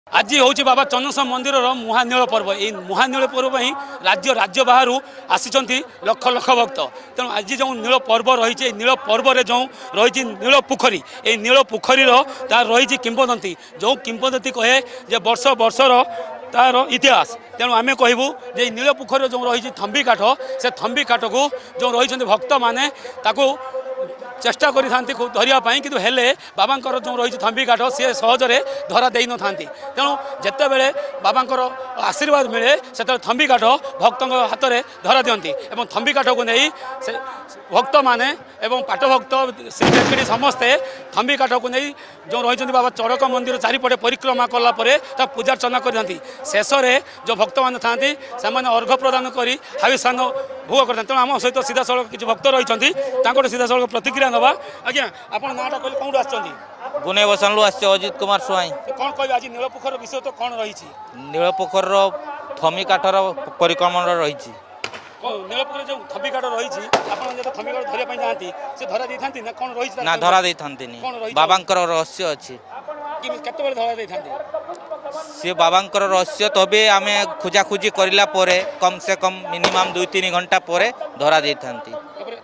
आज हूँ बाबा चंद्रशेखर मंदिर महानील पर्व ये महानील पर्व ही राज्य बाहर आसी लक्ष लक्ष भक्त तेणु आज जो नील पर्व रही नील पर्व जो रही नील पोखरी ये नील पोखरी तार रही किंवदंती जो किंवदंती कहे जे वर्ष वर्षर तार इतिहास तेणु आम कहूँ जे नील पोखरी जो रही थंबी काठ से थंबी काठ को जो रही भक्त मैंने चेष्टा करी धरियापाई कि बाबांकर जो रही थंबी काठ सी सहजरे धरा दे न था तेणु जिते बड़े बाबांकर आशीर्वाद मिले से थंबी काठ भक्त हाथ में धरा दिखती और थंबी काठ को नहीं से भक्त मैंने पाठभक्त श्री समस्ते थंबी काठ को नहीं जो रही बाबा चढ़क मंदिर चारिपटे परिक्रमा कलापर पूजा अर्चना करती शेष में जो भक्त मैंने था अर्घ प्रदान कर हाविस्वान भोग करते तेणु आम सहित सीधा सड़क किसी भक्त रही सीधा सड़क प्रतिक्रिया नवा आज्ञा आप नाटा कहले कौन आसछंती गुने बसनलु आछे अजित कुमार स्वाई कौन कहबे आज नीलपोखर विषय तो कौन रही नीलपोखर थमी काठर परिक्रमण रही नीलपोखर जो थमी काठ रही आपन जे थमी काठ धरिया पई जांती से धरा दै थांती ना कौन रही ना धरा दै थांती नि बाबांकर रहस्य अछि कि केते बेर धरा दै थांती से बाबांकर रहस्य तबे आमे खोजा खोजी करला परे कम से कम मिनिमम 2-3 घंटा परे धरा दै थांती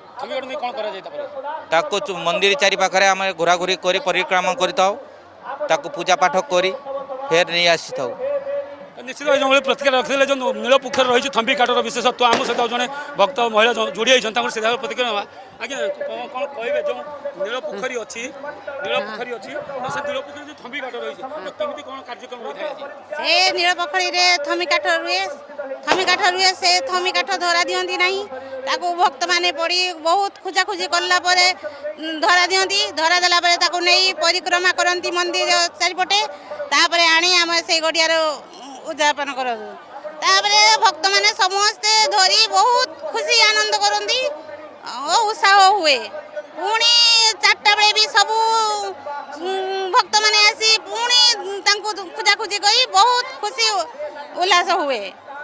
ताको मंदिर चारि पाखरे आम घोरा घोरी कर परिक्रमा कर पूजा पाठ कर फेर नहीं आसी था निश्चित भाव जो प्रतिक्रिया रखते जो नील पोखर रही थंबी काठर विशेषत्व आम सहित जड़े भक्त महिला जोड़ी होती सीधा प्रतिक्रिया ना आज्ञा कौन कहे जो नील पोखरी अच्छी से नील पोखरी जो थंबी काठ रही कमी कौन कार्यक्रम रही है नील पोखरी थंबी काठ रुए से थंबी काठ धरा दिखती ना ताको भक्त माने पड़ी बहुत खोजाखोजी कला धरा दिखती धरा देला नहीं परिक्रमा करती मंदिर चारिपटे तापर आनी आम से गड़ियार उद्यापन कर भक्त माने समस्ते धरी बहुत खुशी आनंद करती उत्साह हुए पुणी 4टा बेले भी सबू भक्त माने आसी पुणी खोजाखोजी कर बहुत खुशी उल्लास हुए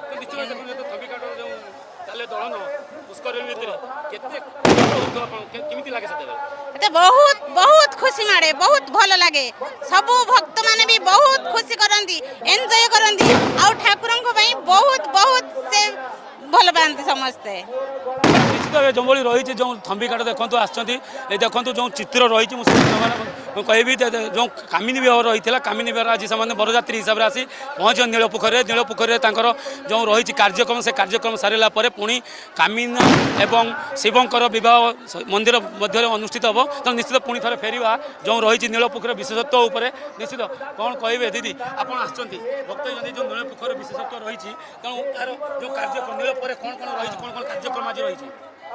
बहुत बहुत खुशी मारे बहुत भल लगे सबू भक्त माने भी बहुत खुशी करती एंजॉय करती आउ ठाकुर बहुत बहुत से भल पाती समस्ते निश्चित जो रही जो थंबी काठ देखते देखो जो चित्र रही कहि जो कामिनी विवाह रही है कामिनी विवाह आज से बरजात्री हिसाब से आसी पहुँचे नीलपोखरी जो रही कार्यक्रम से कार्यक्रम सारा पुणी कामिना एवं शिवंकर विवाह मंदिर मध्य अनुष्ठित हम तो निश्चित पुणी थे फेरवा जो रही नीलपोखरी विशेषत्व उपर निश्चित कौन कहे दीदी आप भक्त जो नीलपोखरी विशेषत्व रही तेणु तार जो कार्यक्रम नील कौन कौन कार्यक्रम आज रही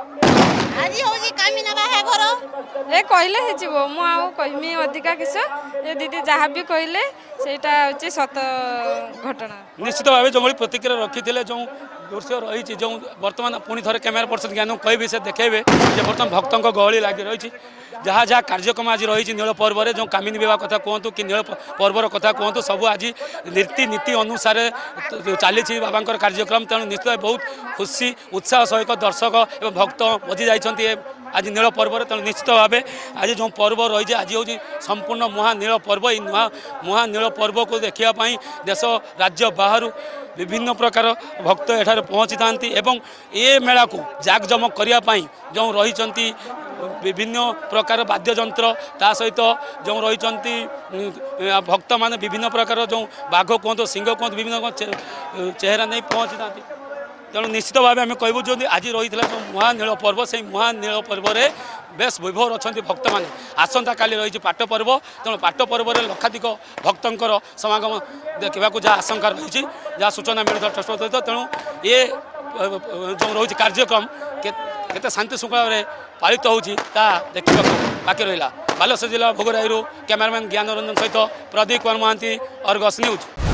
आज होजी कामिना बाहाघर ए कहले हेजिबो मु आउ कहिमी अधिका किस ए दीदी जहाँ भी कहले सेटा होची सत घटना निश्चित भाव जो प्रतिक्रिया रखी जो दृश्य रही जो बर्तमान पुणी थे कैमेरा पर्सन ज्ञान कहे से देखेबे बर्तमान भक्तों गहली लगी रही जहाँ जहाँ कार्यक्रम आज रही नील पर्व जो कामिनी विवाह कथा कहतु कि नील पर्वर कथा कहतु सब आज नीति अनुसार चली बाबांकर कार्यक्रम तेणु निश्चित बहुत खुशी उत्साह सहित दर्शक एवं भक्त मजी जाइए आज नील पर्व तेणु निश्चित भाव आज जो पर्व रही आज हूँ संपूर्ण महानील पर्व ये महानील पर्व को देखापी देश राज्य बाहर विभिन्न प्रकार भक्त एठार पहुँची था एवं ये मेला को जाकजमक करने जो रही विभिन्न प्रकार वाद्ययंत्र ता सहित जो रही भक्त मान विभिन्न प्रकार जो बाघ कहतु सिंह कहतु विभिन्न चेहरा नहीं पहुँची था तेणु निश्चित भाव आम कहूँ जो आज रही जो महानील पर्व से महानील पर्व में बेस वैभव अच्छा भक्त मैंने आसंता काली रही पाट पर्व तेणु पाट पर्व में लक्षाधिक भक्तर समागम देखा जहाँ आशंका रही जहाँ सूचना मिलता ट्रस्ट सहित तेणु ये जो रही कार्यक्रम केते शांति श्रृंखला पालित होची देखा बाकी रहा बालेश्वर जिला भोगराई कैमरामैन ज्ञान रंजन सहित प्रदीप कुमार महांती अर्गस न्यूज।